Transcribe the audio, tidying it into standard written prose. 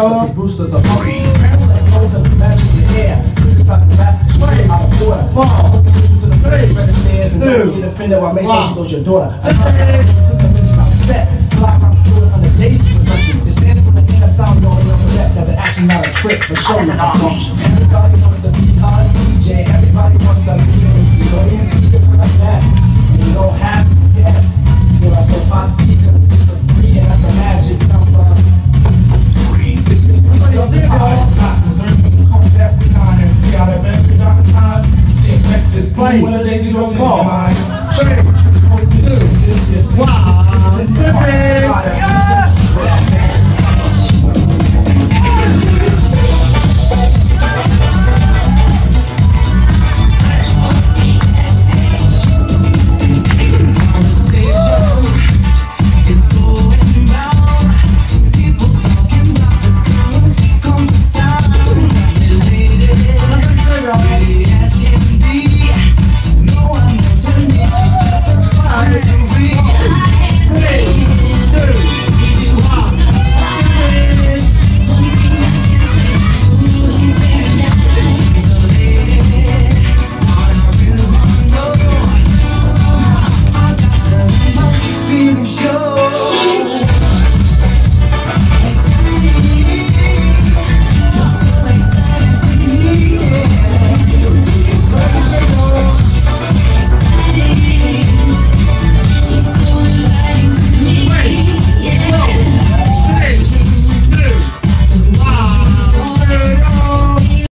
Sucker Brewster's a monkey. Cause it's magic in the air. Criticize the rap, straight out of order. Looking to the face, red stairs, and don't get offended while Mace Station goes your daughter. Another system is not set. Fly around the floor under days production. It stands for the inner sound, all the way up to that. That the action not a trick, but show me the function. Everybody